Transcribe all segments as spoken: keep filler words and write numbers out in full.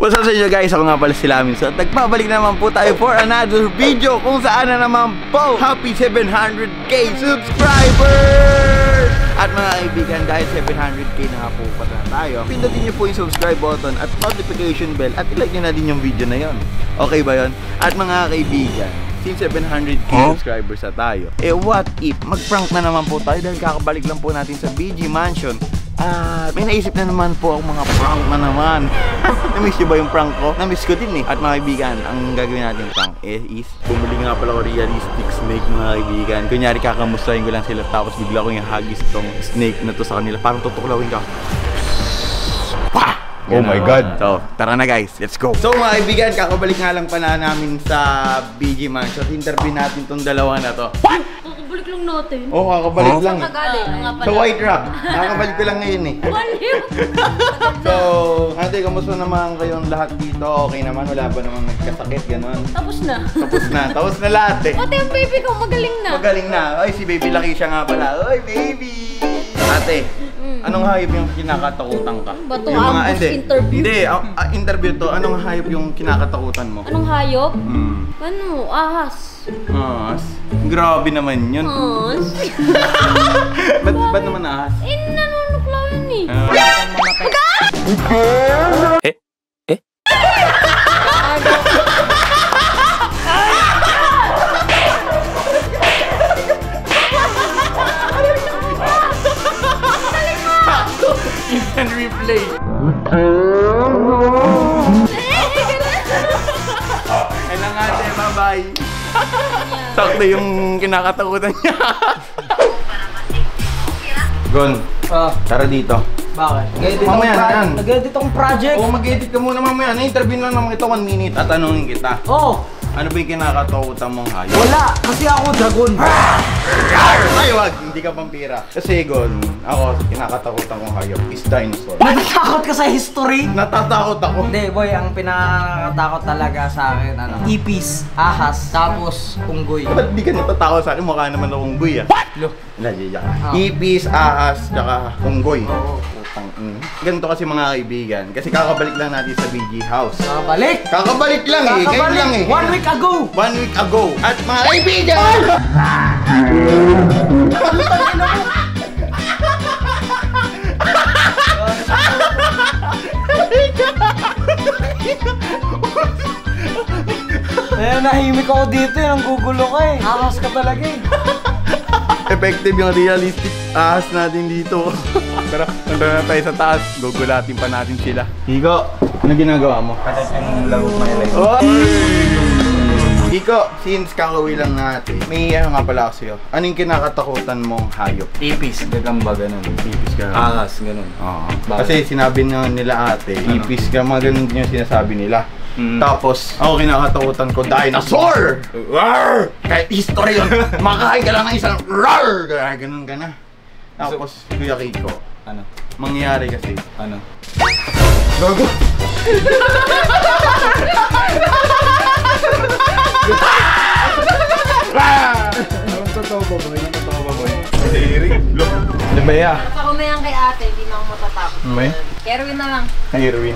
What's up sa inyo guys? Ako nga pala si Lamin. So nagbabalik naman po tayo for another video kung saan na naman po happy seven hundred K subscribers! At mga kaibigan, dahil seven hundred K na nga po pa na tayo, pindutin nyo po yung subscribe button at notification bell at ilike nyo na din yung video na yon. Okay ba yon? At mga kaibigan, since seven hundred K huh? subscribers na tayo, eh what if mag-prank na naman po tayo dahil kakabalik lang po natin sa B G Mansion. At uh, may naisip na naman po ang mga prank na naman. Namiss nyo ba yung prank ko? Namiss ko din eh. At mga kaibigan, ang gagawin natin prank eh, is bumili nga pala ko realistic snake mga kaibigan. Kunyari kakamustahin ko lang sila tapos bigla ko yung hagis itong snake na to sa kanila. Parang tutuklawin ka. Pah! Oh my God. So, tara na guys, let's go. So mga kaibigan, kakabalik nga lang pala namin sa B G Mansion. Interview natin tong dalawa na to. What? Kakabalik lang natin. Oo, oh, kakabalik huh? lang. Uh, sa White Rock. Kakabalik ko lang ngayon eh. So, ate, kamusta naman kayong lahat dito? Okay naman? Wala ba namang nagkasakit? Ganon? Tapos na. Tapos na. Tapos na lahat eh. Pati yung baby ko, magaling na. Magaling na. Ay, si baby Laki siya nga pala. Ay, baby! Ate, anong hayop yung kinakatakutan ka? Bato ang interview? Hindi, uh, uh, interview to. Anong hayop yung kinakatakutan mo? Anong hayop? Hmm. Ano? Ahas. Ahas? Grabe naman yun. Ahas? ba't, ba't naman ahas? Eh, nanunuklaw yun eh. Uh, eh? Eh? Instant replay. Kailan nga ate, bye-bye. Sakto yung kinakatakutan niya. Gon, uh, tara dito. Bakit? Nag-edit mamaya na yan. Nag-edit akong project. Oo, mag-edit ka muna mamaya. Na-interview lang naman kita one minute. At tanungin kita. Oo. Oh. Ano ba yung kinakatakutan mong hayop? Wala! Kasi ako dragon. Ay, wag! Hindi ka pampira. Kasi Gon, ako kinakatakutan kong hayop is dinosaur. Natatakot ka sa history? Natatakot ako. Hindi, boy. Ang pinakatakot talaga sa akin, ano? Ipis, ahas, tapos unggoy. Ba't di ka natatakot sa akin? Mukha naman akong unggoy ah. What? Lo. Nadya ka. Ipis, ahas, tsaka unggoy. Oo. Putang ina. Ganito kasi mga kaibigan. Kasi kakabalik lang natin sa B G House. Kakabalik? Kakabalik lang eh. Kakabalik lang eh. One week ago. One week ago. At mga kaibigan! Eh, nahimik ako dito eh. Ang gugulo ka eh. Ahas ka talaga eh. Effective yung realistic ahas natin dito. Tara, nandun na tayo sa taas. Gugulatin pa natin sila. Hiko, ano ginagawa mo? Kasi yung laro mo nila. Oh! Hiko, since kakauwi lang natin, may ano nga pala ako sa'yo. Ano yung kinakatakutan mong hayop? Ipis, gagamba, ganun. Ipis ka. Ahas, ganun. Oo. Kasi sinabi nga nila ate, ano? Ipis ka, mga ganun din yung sinasabi nila. Mm. Tapos, ako kinakatakutan ko, dinosaur! Roar! Kahit history yun, makain ka lang ng isang roar! Kaya ganun ka na. Tapos, so, Kuya Kiko, ano? Mangyayari kasi, ano? Gago! Ang totoo ba, boy? Ang totoo ba, boy? Kasi Eric, look. Ano ba ya? Ako na yan kay ate, hindi na ako matatakot. Ano ba ya? Erwin na lang. Ay, Erwin.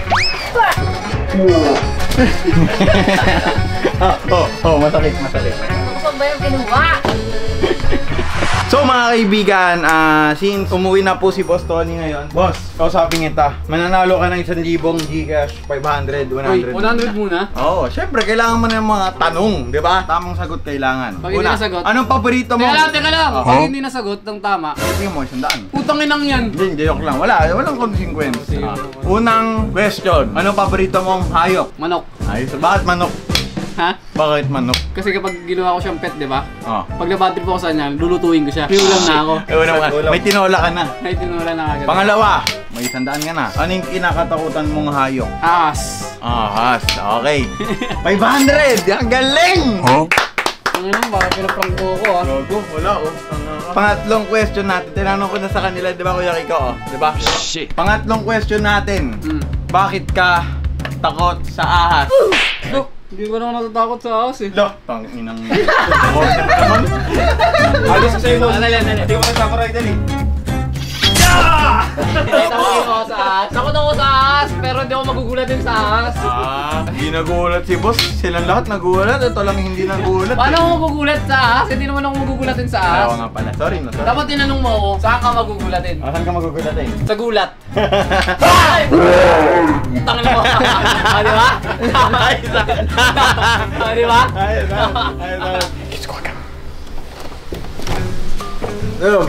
oh, oh, oh, masakit, masakit. Saan ba yung kinuha? So mga kaibigan, uh, since umuwi na po si Boss Tony ngayon, Boss, kausapin kita. Mananalo ka ng isang libong Gcash, five hundred, one hundred. Uy, one hundred muna? Oo, oh, syempre kailangan mo ng mga tanong, di ba? Tamang sagot kailangan. Pag hindi nasagot? Anong paborito mo? Teka lang, teka lang. Uh-huh. Pag hindi nasagot ng tama, tingnan mo, isang daan. putang inang yan. Hindi, joke lang. Wala, walang consequence. Uh, unang question, anong paborito mong hayop? Manok. Ayos, bakit manok? Ha? Bakit manok? Kasi kapag ginawa ko siyang pet, di ba? Oh. Pag nabatrip ako sa kanya, lulutuin ko siya. May ulam na ako. Eh, una, may tinola ka na. May tinula na agad. Pangalawa, may isandaan ka na. Ano yung kinakatakutan mong hayop? Ahas. Ahas, okay. five hundred! Ang galing! Huh? Ang ina, baka pinaprank ko ako ah. Gago, wala oh. Pangatlong question natin, tinanong ko na sa kanila, di ba Kuya Kiko? Oh? Di ba? Shit. Pangatlong question natin, hmm. Bakit ka takot sa ahas? Look, hindi ko naman natatakot sa ahas eh. Loh, panginang naman. Alis sa'yo, boss. Ano yan, ano yan? Hindi ko na samurai dali. Nakita mo yung ako sa ahas. Ako na ako sa ahas, pero hindi ako magugulat din sa ahas. Ah, hindi nagulat si boss. Silang lahat nagulat. Ito lang hindi nagulat. Paano ako magugulat sa ahas? Hindi naman ako magugulat din sa ahas. Ayaw nga pala. Sorry na, sorry. Dapat tinanong mo ako, saan ka magugulat din? Ah, saan ka magugulat eh? Sa gulat. Ay! Tangin mo. Ah, di ba? Ayos ah. Ah, di ba? Ayos ah. Ayos ah. Kiss ko agad. Ayun.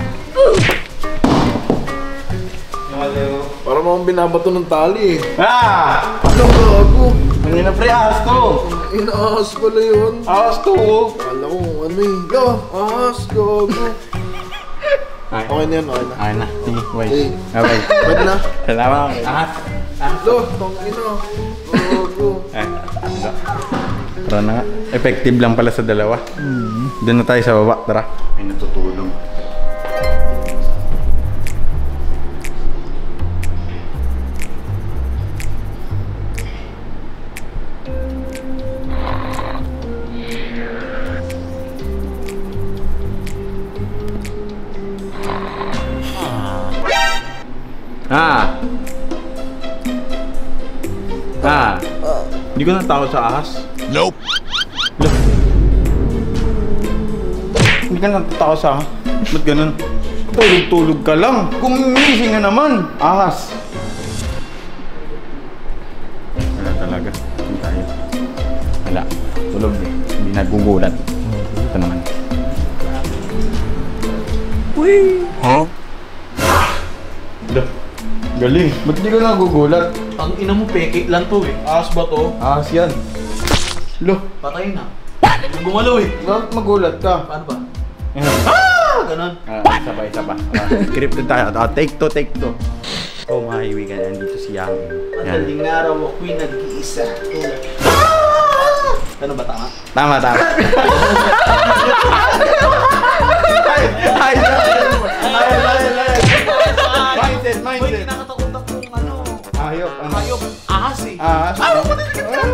Para mo akong binabato ng tali eh. Ah! Ano gago? Hindi na pre, ahas to. Inaahas pala yun. Ahas to. Kala ko ano eh. Yo, ahas, gago. Okay na yan, okay na. Ay na. Sige, wait. Eh, Okay. pwede na. Salamat. Ahas. Lo, tangin na. Gago. Eh, ando. Tara na nga. Effective lang pala sa dalawa. Doon na tayo sa baba. Tara. May natutulog. Ah. Ah. Hindi ko natakot sa ahas. Nope. Look. Hindi ka natatakot sa ahas. Ba't ganun? Tulog-tulog ka lang. Kumising ka naman. Ahas. Wala talaga. Hindi tayo. Wala. Tulog eh. Hindi nagugulat. Ito naman. Uy! Huh? Look. Galing. Ba't di ka nagugulat? Ang ina mo, peke lang to eh. Ahas ba to? Ahas yan. Lo. Patay na. Gumalaw eh. Bakit magulat ka? Paano ba? Ah! Ganon. Ah, isa pa, isa pa. Ah, scripted tayo. Ah, take two, take two. Oh, mga kaibigan, andito si Yang. Yan. Madaling araw ako'y nag-iisa. Ano ba tama? Tama, tama. Ay, ay, ay, ay, ay, ay. Mindset, Uy, mindset. kinakatakot akong ano. Ayop, ano? Ayok. Ahas eh. Ah, Ah, ako na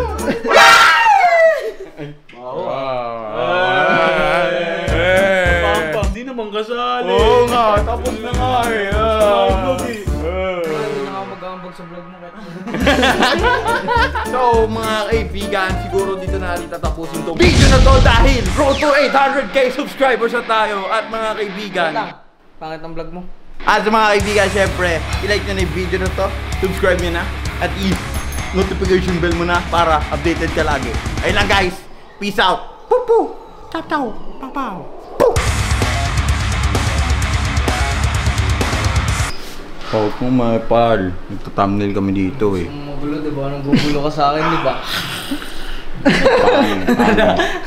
Papa, hindi naman kasali. Oo nga, tapos na nga eh. Ah. Hindi na ako mag-aambag sa vlog mo. So mga kaibigan, siguro dito na natin tatapusin tong video na to dahil road to eight hundred K subscribers na tayo. At mga kaibigan, Pangit ng vlog mo. at sa mga kaibigan, syempre, i-like nyo na yung video na to, subscribe nyo na, at i-notification bell mo na para updated ka lagi. Ayun lang guys, peace out. Pupu, tataw, papaw. Oh, kung mga pal, nagta-thumbnail kami dito eh. Magulo, diba? Nang gugulo ka sa akin, diba? Pangin, pangin.